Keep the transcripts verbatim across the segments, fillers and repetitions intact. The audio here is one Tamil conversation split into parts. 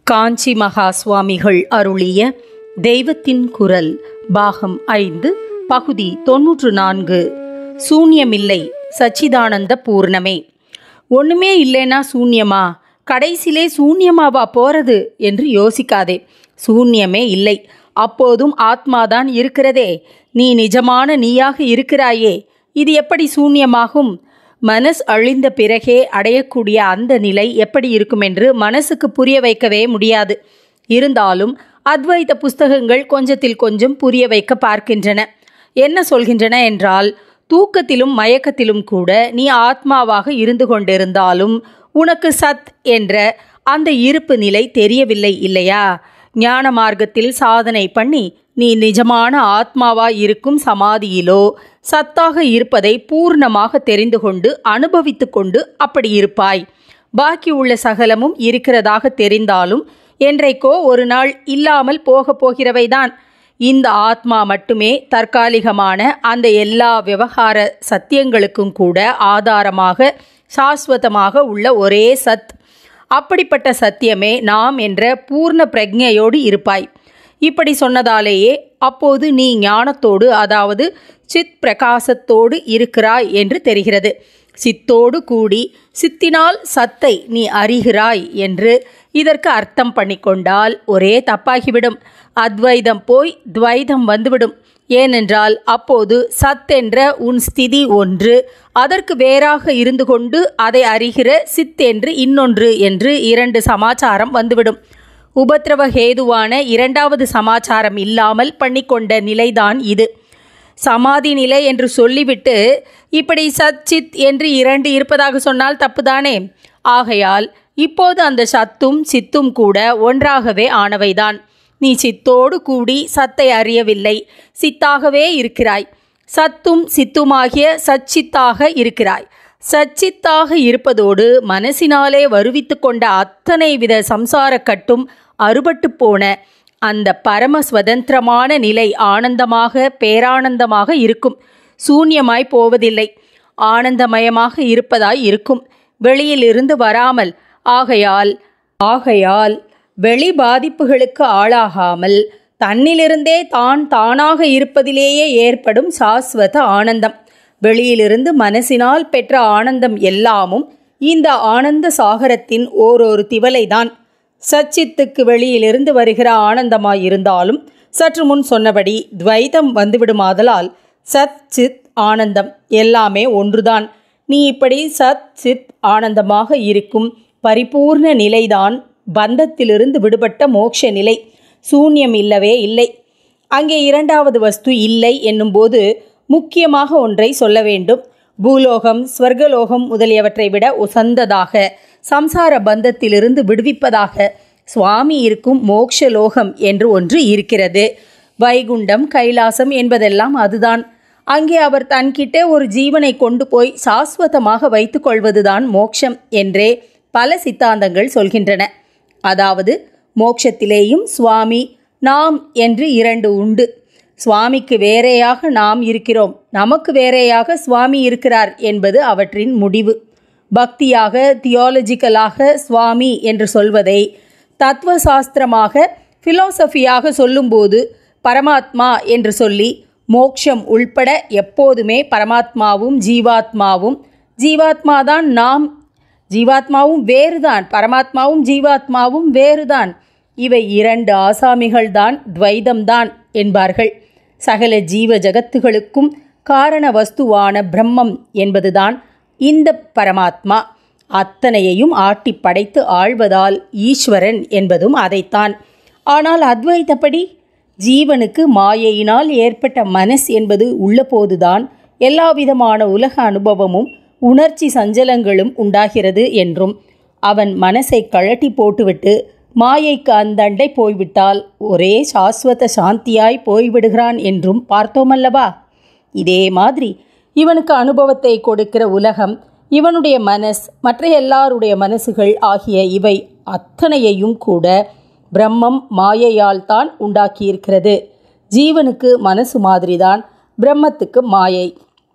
காஞ்சி மகா சுவாமிகள் அருளிய தெய்வத்தின் குரல் பாகம் ஐந்து பகுதி தொன்னூற்று நான்கு. சூன்யமில்லை, சச்சிதானந்த பூர்ணமே. ஒன்றுமே இல்லைன்னா சூன்யமா? கடைசியிலே சூன்யமாவா போறது என்று யோசிக்காதே. சூன்யமே இல்லை, அப்போதும் ஆத்மாதான் இருக்கிறதே. நீ நிஜமான நீயாக இருக்கிறாயே, இது எப்படி சூன்யமாகும்? மனஸ் அழிந்த பிறகே அடையக்கூடிய அந்த நிலை எப்படி இருக்கும் என்று மனசுக்கு புரிய வைக்கவே முடியாது. இருந்தாலும் அத்வைத புஸ்தகங்கள் கொஞ்சத்தில் கொஞ்சம் புரிய வைக்க பார்க்கின்றன. என்ன சொல்கின்றன என்றால், தூக்கத்திலும் மயக்கத்திலும் கூட நீ ஆத்மாவாக இருந்து கொண்டிருந்தாலும் உனக்கு சத் என்ற அந்த இருப்பு நிலை தெரியவில்லை இல்லையா? ஞான மார்க்கத்தில் சாதனை பண்ணி நீ நிஜமான ஆத்மாவாய் இருக்கும் சமாதியிலோ சத்தாக இருப்பதை பூர்ணமாக தெரிந்து கொண்டு அனுபவித்து கொண்டு அப்படி இருப்பாய். பாக்கி உள்ள சகலமும் இருக்கிறதாக தெரிந்தாலும் என்றைக்கோ ஒரு நாள் இல்லாமல் போக போகிறவைதான். இந்த ஆத்மா மட்டுமே தற்காலிகமான அந்த எல்லா விவகார சத்தியங்களுக்கும் கூட ஆதாரமாக சாஸ்வதமாக உள்ள ஒரே சத். அப்படிப்பட்ட சத்தியமே நாம் என்ற பூர்ண பிரக்ஞையோடு இருப்பாய். இப்படி சொன்னதாலேயே அப்போது நீ ஞானத்தோடு, அதாவது சித் பிரகாசத்தோடு இருக்கிறாய் என்று தெரிகிறது. சித்தோடு கூடி சித்தினால் சத்தை நீ அறிகிறாய் என்று இதற்கு அர்த்தம் பண்ணிக்கொண்டால் ஒரே தப்பாகிவிடும். அத்வைதம் போய் துவைதம் வந்துவிடும். ஏனென்றால் அப்போது சத் என்ற உன் ஸ்திதி ஒன்று, அதற்கு வேறாக இருந்து கொண்டு அதை அறிகிற சித் என்று இன்னொன்று என்று இரண்டு சமாச்சாரம் வந்துவிடும். உபத்திரவ ஹேதுவான இரண்டாவது சமாச்சாரம் இல்லாமல் பண்ணிக்கொண்ட நிலைதான் இது. சமாதி நிலை என்று சொல்லிவிட்டு இப்படி சத் சித் என்று இரண்டு இருப்பதாக சொன்னால் தப்புதானே? ஆகையால் இப்போது அந்த சத்தும் சித்தும் கூட ஒன்றாகவே ஆனவைதான். நீ சித்தோடு கூடி சத்தை அறியவில்லை, சித்தாகவே இருக்கிறாய். சத்தும் சித்துமாகிய சச்சித்தாக இருக்கிறாய். சச்சித்தாக இருப்பதோடு மனசினாலே வருவித்து கொண்ட அத்தனை வித சம்சார கட்டும் அறுபட்டு போன அந்த பரம சுதந்திரமான நிலை ஆனந்தமாக பேரானந்தமாக இருக்கும். சூன்யமாய் போவதில்லை, ஆனந்தமயமாக இருப்பதாய் இருக்கும், வெளியிலிருந்து வராமல். ஆகையால் ஆகையால் வெளி பாதிப்புகளுக்கு ஆளாகாமல் தன்னிலிருந்தே தான் தானாக இருப்பதிலேயே ஏற்படும் சாஸ்வத ஆனந்தம். வெளியிலிருந்து மனசினால் பெற்ற ஆனந்தம் எல்லாமும் இந்த ஆனந்த சாகரத்தின் ஓரொரு திவலைதான். சச்சித்துக்கு வெளியிலிருந்து வருகிற ஆனந்தமாயிருந்தாலும் சற்று முன் சொன்னபடி துவைதம் வந்துவிடுமாதலால் சத் சித் ஆனந்தம் எல்லாமே ஒன்றுதான். நீ இப்படி சத் சித் ஆனந்தமாக இருக்கும் பரிபூர்ண நிலைதான் பந்தத்திலிருந்து விடுபட்ட மோட்ச நிலை. சூன்யம் இல்லவே இல்லை. அங்கே இரண்டாவது வஸ்து இல்லை என்னும்போது முக்கியமாக ஒன்றை சொல்ல வேண்டும். பூலோகம் ஸ்வர்கலோகம் முதலியவற்றை விட உசந்ததாக, சம்சார பந்தத்திலிருந்து விடுவிப்பதாக சுவாமி இருக்கும் மோக்ஷலோகம் என்று ஒன்று இருக்கிறது. வைகுண்டம் கைலாசம் என்பதெல்லாம் அதுதான். அங்கே அவர் தன்கிட்டே ஒரு ஜீவனை கொண்டு போய் சாஸ்வதமாக வைத்து கொள்வதுதான் மோக்ஷம் என்றே பல சித்தாந்தங்கள் சொல்கின்றன. அதாவது மோக்ஷத்திலேயும் சுவாமி நாம் என்று இரண்டு உண்டு. சுவாமிக்கு வேறையாக நாம் இருக்கிறோம், நமக்கு வேறையாக சுவாமி இருக்கிறார் என்பது அவற்றின் முடிவு. பக்தியாக தியாலஜிக்கலாக சுவாமி என்று சொல்வதை தத்துவசாஸ்திரமாக ஃபிலோசஃபியாக சொல்லும்போது பரமாத்மா என்று சொல்லி, மோக்ஷம் உள்பட எப்போதுமே பரமாத்மாவும் ஜீவாத்மாவும், ஜீவாத்மாதான் நாம், ஜீவாத்மாவும் வேறுதான், பரமாத்மாவும் ஜீவாத்மாவும் வேறுதான், இவை இரண்டு ஆசாமிகள்தான், துவைதம்தான் என்பார்கள். சகல ஜீவ ஜகத்துகளுக்கும் காரண வஸ்துவான பிரம்மம் என்பதுதான் இந்த பரமாத்மா. அத்தனையையும் ஆட்டி படைத்து ஆள்வதால் ஈஸ்வரன் என்பதும் அதைத்தான். ஆனால் அத்வைதப்படி ஜீவனுக்கு மாயையினால் ஏற்பட்ட மனஸ் என்பது உள்ள போதுதான் எல்லாவிதமான உலக அனுபவமும் உணர்ச்சி சஞ்சலங்களும் உண்டாகிறது என்றும், அவன் மனசை கழட்டி போட்டுவிட்டு மாயைக்கு அந்தண்டை போய்விட்டால் ஒரே சாஸ்வத சாந்தியாய் போய்விடுகிறான் என்றும் பார்த்தோமல்லவா? இதே மாதிரி இவனுக்கு அனுபவத்தை கொடுக்கிற உலகம், இவனுடைய மனஸ், மற்ற எல்லாருடைய மனசுகள் ஆகிய இவை அத்தனையையும் கூட பிரம்மம் மாயையால் தான் உண்டாக்கியிருக்கிறது. ஜீவனுக்கு மனசு மாதிரிதான் பிரம்மத்துக்கு மாயை.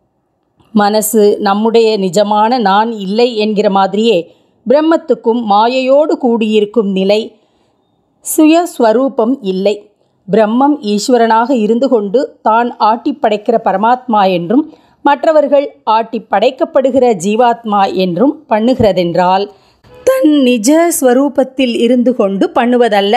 மனசு நம்முடைய நிஜமான நான் இல்லை என்கிற மாதிரியே பிரம்மத்துக்கும் மாயையோடு கூடியிருக்கும் நிலை சுயஸ்வரூபம் இல்லை. பிரம்மம் ஈஸ்வரனாக இருந்து கொண்டு தான் ஆட்டி படைக்கிற பரமாத்மா என்றும் மற்றவர்கள் ஆட்டி படைக்கப்படுகிற ஜீவாத்மா என்றும் பண்ணுகிறதென்றால் தன் நிஜ ஸ்வரூபத்தில் இருந்து கொண்டு பண்ணுவதல்ல.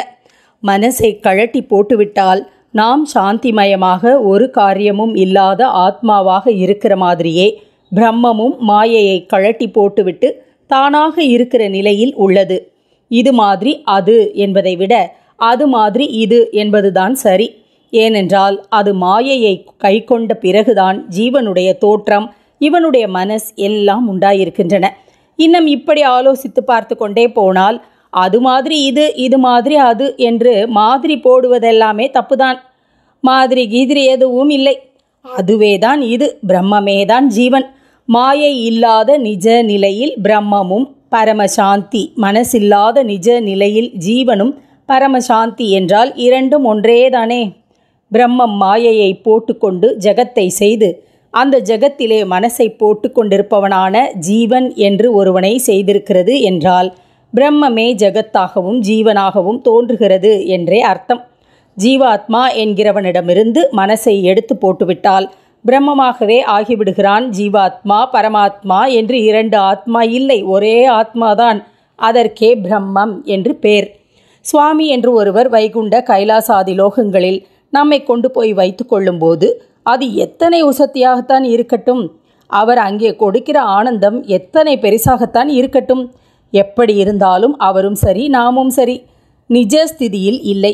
மனசை கழட்டி போட்டுவிட்டால் நாம் சாந்திமயமாக ஒரு காரியமும் இல்லாத ஆத்மாவாக இருக்கிற மாதிரியே பிரம்மமும் மாயையை கழட்டி போட்டுவிட்டு தானாக இருக்கிற நிலையில் உள்ளது. இது மாதிரி அது என்பதை விட அது மாதிரி இது என்பதுதான் சரி. ஏனென்றால் அது மாயையை கை கொண்ட பிறகுதான் ஜீவனுடைய தோற்றம், இவனுடைய மனஸ் எல்லாம் உண்டாயிருக்கின்றன. இன்னும் இப்படி ஆலோசித்து பார்த்து கொண்டே போனால் அது மாதிரி இது, இது மாதிரி அது என்று மாதிரி போடுவதெல்லாமே தப்புதான். மாதிரி கீதிரி எதுவும் இல்லை. அதுவேதான் இது, பிரம்மமேதான் ஜீவன். மாயை இல்லாத நிஜ நிலையில் பிரம்மமும் பரமசாந்தி, மனசில்லாத நிஜ நிலையில் ஜீவனும் பரமசாந்தி என்றால் இரண்டும் ஒன்றேதானே. பிரம்மம் மாயையை போட்டுக்கொண்டு ஜகத்தை செய்து அந்த ஜகத்திலே மனசை போட்டு கொண்டிருப்பவனான ஜீவன் என்று ஒருவனை செய்திருக்கிறது என்றால் பிரம்மமே ஜகத்தாகவும் ஜீவனாகவும் தோன்றுகிறது என்றே அர்த்தம். ஜீவாத்மா என்கிறவனிடமிருந்து மனசை எடுத்து போட்டுவிட்டால் பிரம்மமாகவே ஆகிவிடுகிறான். ஜீவாத்மா பரமாத்மா என்று இரண்டு ஆத்மா இல்லை, ஒரே ஆத்மாதான். அதற்கே பிரம்மம் என்று பேர். சுவாமி என்று ஒருவர் வைகுண்ட கைலாசாதி லோகங்களில் நம்மை கொண்டு போய் வைத்து கொள்ளும்போது அது எத்தனை உசத்தியாகத்தான் இருக்கட்டும், அவர் அங்கே கொடுக்கிற ஆனந்தம் எத்தனை பெரிசாகத்தான் இருக்கட்டும், எப்படி இருந்தாலும் அவரும் சரி நாமும் சரி நிஜஸ்திதியில் இல்லை,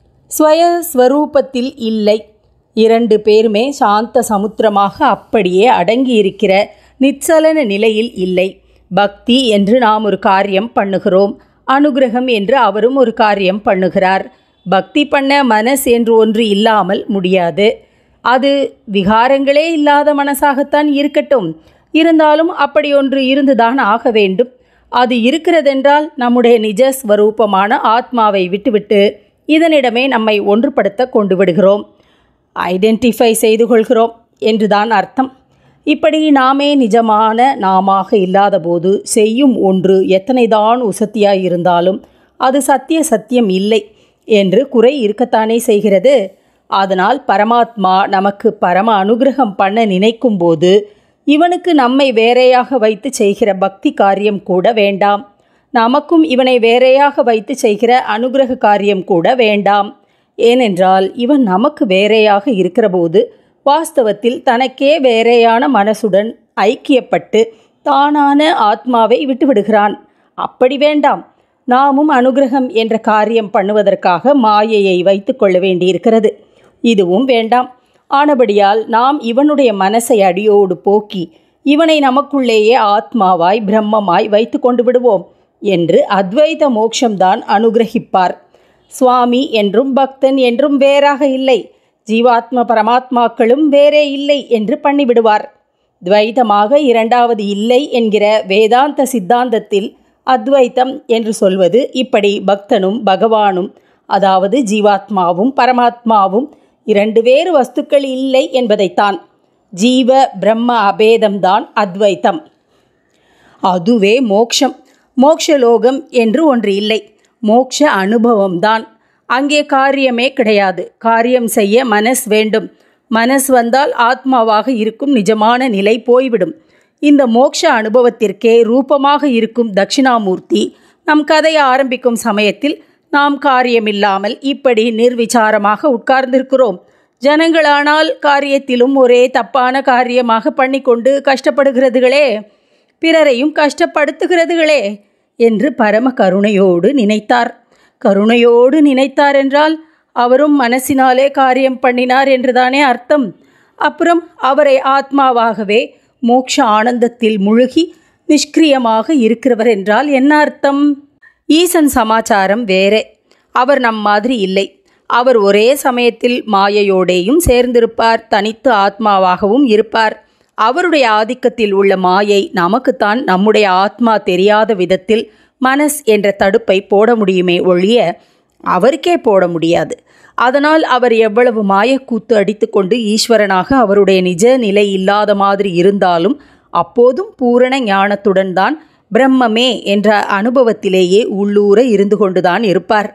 ஸ்வயஸ்வரூபத்தில் இல்லை. இரண்டு பேருமே சாந்த சமுத்திரமாக அப்படியே அடங்கியிருக்கிற நிச்சலன நிலையில் இல்லை. பக்தி என்று நாம் ஒரு காரியம் பண்ணுகிறோம், அனுகிரகம் என்று அவரும் ஒரு காரியம் பண்ணுகிறார். பக்தி பண்ண மனஸ் என்று ஒன்று இல்லாமல் முடியாது. அது விகாரங்களே இல்லாத மனசாகத்தான் இருக்கட்டும், இருந்தாலும் அப்படி ஒன்று இருந்துதான் ஆக வேண்டும். அது இருக்கிறதென்றால் நம்முடைய நிஜஸ்வரூபமான ஆத்மாவை விட்டுவிட்டு இதனிடமே நம்மை ஒன்றுபடுத்த கொண்டு விடுகிறோம், ஐடென்டிஃபை செய்து கொள்கிறோம் என்றுதான் அர்த்தம். இப்படி நாமே நிஜமான நாமாக இல்லாத போது செய்யும் ஒன்று எத்தனைதான் உசத்தியாய் இருந்தாலும் அது சத்திய சத்தியம் இல்லை என்று குறை இருக்கத்தானே செய்கிறது. அதனால் பரமாத்மா நமக்கு பரம அனுகிரகம் பண்ண நினைக்கும் போது இவனுக்கு நம்மை வேறையாக வைத்து செய்கிற பக்தி காரியம் கூட வேண்டாம், நமக்கும் இவனை வேறையாக வைத்து செய்கிற அனுகிரக காரியம் கூட வேண்டாம். ஏனென்றால் இவன் நமக்கு வேறையாக இருக்கிற போது வாஸ்தவத்தில் தனக்கே வேறையான மனசுடன் ஐக்கியப்பட்டு தானான ஆத்மாவை விட்டுவிடுகிறான். அப்படி வேண்டாம். நாமும் அனுகிரகம் என்ற காரியம் பண்ணுவதற்காக மாயையை வைத்து கொள்ள வேண்டியிருக்கிறது. இதுவும் வேண்டாம். ஆனபடியால் நாம் இவனுடைய மனசை அடியோடு போக்கி இவனை நமக்குள்ளேயே ஆத்மாவாய் பிரம்மமாய் வைத்து கொண்டு விடுவோம் என்று அத்வைத மோட்சம்தான் அனுகிரகிப்பார். சுவாமி என்றும் பக்தன் என்றும் வேறாக இல்லை, ஜீவாத்ம பரமாத்மாக்களும் வேறே இல்லை என்று பண்ணிவிடுவார். துவைதமாக இரண்டாவது இல்லை என்கிற வேதாந்த சித்தாந்தத்தில் அத்வைத்தம் என்று சொல்வது இப்படி பக்தனும் பகவானும், அதாவது ஜீவாத்மாவும் பரமாத்மாவும் இரண்டு வேறு வஸ்துக்கள் இல்லை என்பதைத்தான். ஜீவ பிரம்ம அபேதம்தான் அத்வைத்தம். அதுவே மோக்ஷம். மோக்ஷலோகம் என்று ஒன்று இல்லை, மோக்ஷ அனுபவம்தான். அங்கே காரியமே கிடையாது. காரியம் செய்ய மனஸ் வேண்டும். மனஸ் வந்தால் ஆத்மாவாக இருக்கும் நிஜமான நிலை போய்விடும். இந்த மோக்ஷ அனுபவத்திற்கே ரூபமாக இருக்கும் தட்சிணாமூர்த்தி நம் கதையை ஆரம்பிக்கும் சமயத்தில் நாம் காரியமில்லாமல் இப்படி நிர்விசாரமாக உட்கார்ந்திருக்கிறோம். ஜனங்களானால் காரியத்திலும் ஒரே தப்பான காரியமாக பண்ணிக்கொண்டு கஷ்டப்படுகிறதுகளே, பிறரையும் கஷ்டப்படுத்துகிறதுகளே என்று பரம கருணையோடு நினைத்தார். கருணையோடு நினைத்தார் என்றால் அவரும் மனசினாலே காரியம் பண்ணினார் என்றுதானே அர்த்தம். அப்புறம் அவரை ஆத்மாவாகவே மோட்ச ஆனந்தத்தில் முழுகி நிஷ்கிரியமாக இருக்கிறவர் என்றால் என்ன அர்த்தம்? ஈசன் சமாச்சாரம் வேறே. அவர் நம் மாதிரி இல்லை. அவர் ஒரே சமயத்தில் மாயையோடேயும் சேர்ந்திருப்பார், தனித்து ஆத்மாவாகவும் இருப்பார். அவருடைய ஆதிக்கத்தில் உள்ள மாயை நமக்குத்தான் நம்முடைய ஆத்மா தெரியாத விதத்தில் மனஸ் என்ற தடுப்பை போட முடியுமே ஒழிய அவருக்கே போட முடியாது. அதனால் அவர் எவ்வளவு மாயக்கூத்து அடித்து கொண்டு ஈஸ்வரனாக அவருடைய நிஜ நிலை இல்லாத மாதிரி இருந்தாலும் அப்போதும் பூரண ஞானத்துடன் தான் பிரம்மமே என்ற அனுபவத்திலேயே உள்ளூர இருந்து கொண்டுதான் இருப்பார்.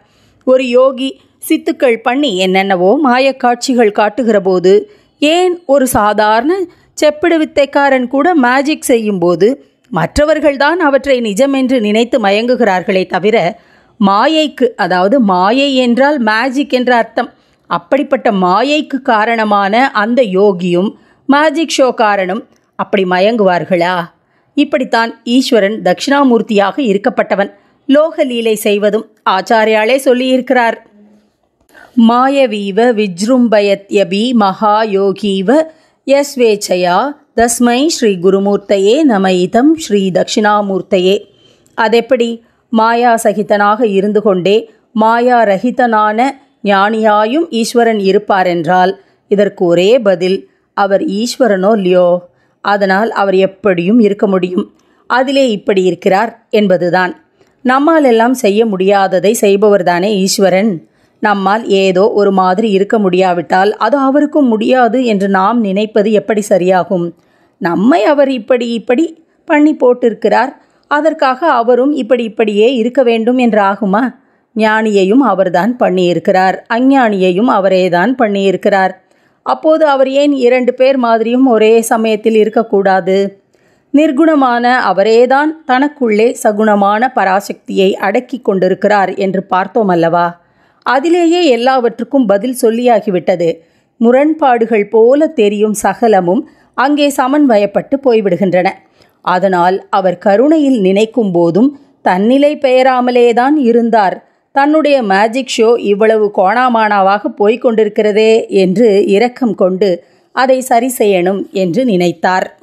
ஒரு யோகி சித்துக்கள் பண்ணி என்னென்னவோ மாயக்காட்சிகள் காட்டுகிற போது, ஏன் ஒரு சாதாரண செப்பிடு வித்தைக்காரன் கூட மேஜிக் செய்யும்போது மற்றவர்கள்தான் அவற்றை நிஜமென்று நினைத்து மயங்குகிறார்களே தவிர, மாயைக்கு, அதாவது மாயை என்றால் மேஜிக் என்ற அர்த்தம், அப்படிப்பட்ட மாயைக்கு காரணமான அந்த யோகியும் மேஜிக் ஷோக்காரனும் அப்படி மயங்குவார்களா? இப்படித்தான் ஈஸ்வரன் தட்சிணாமூர்த்தியாக இருக்கப்பட்டவன் லோகலீலை செய்வதும் ஆச்சாரியாலே சொல்லியிருக்கிறார். மாயவீவ விஜృம்பயத்யபி மகாயோகீவ யஸ்வேச்சயா தஸ்மை ஸ்ரீ குருமூர்த்தையே நமயிதம் ஸ்ரீ தட்சிணாமூர்த்தையே. அதெப்படி? மாயா சகிதனாக இருந்து கொண்டே மாயா ரஹிதனான ஞானியாயும் ஈஸ்வரன் இருப்பாரென்றால் இதற்கு ஒரே பதில், அவர் ஈஸ்வரனோ இல்லையோ, அதனால் அவர் எப்படியும் இருக்க முடியும். அதிலே இப்படி இருக்கிறார் என்பதுதான். நம்மால் எல்லாம் செய்ய முடியாததை செய்பவர்தானே ஈஸ்வரன். நம்மால் ஏதோ ஒரு மாதிரி இருக்க முடியாவிட்டால் அது அவருக்கும் முடியாது என்று நாம் நினைப்பது எப்படி சரியாகும்? நம்மை அவர் இப்படி இப்படி பண்ணி போட்டிருக்கிறார், அதற்காக அவரும் இப்படி இப்படியே இருக்க வேண்டும் என்று ஆகுமா? ஞானியையும் அவர்தான் பண்ணியிருக்கிறார், அஞ்ஞானியையும் அவரேதான் பண்ணியிருக்கிறார். அப்போது அவர் ஏன் இரண்டு பேர் மாதிரியும் ஒரே சமயத்தில் இருக்கக்கூடாது? நிர்குணமான அவரேதான் தனக்குள்ளே சகுணமான பராசக்தியை அடக்கி கொண்டிருக்கிறார் என்று பார்த்தோம் அல்லவா? அதிலேயே எல்லாவற்றுக்கும் பதில் சொல்லியாகிவிட்டது. முரண்பாடுகள் போல தெரியும் சகலமும் அங்கே சமன்வயப்பட்டு போய்விடுகின்றன. அதனால் அவர் கருணையில் நினைக்கும் போதும் தன்னிலை பெயராமலேதான் இருந்தார். தன்னுடைய மேஜிக் ஷோ இவ்வளவு கோணாமானாவாக போய்கொண்டிருக்கிறதே என்று இரக்கம் கொண்டு அதை சரி செய்யணும் என்று நினைத்தார்.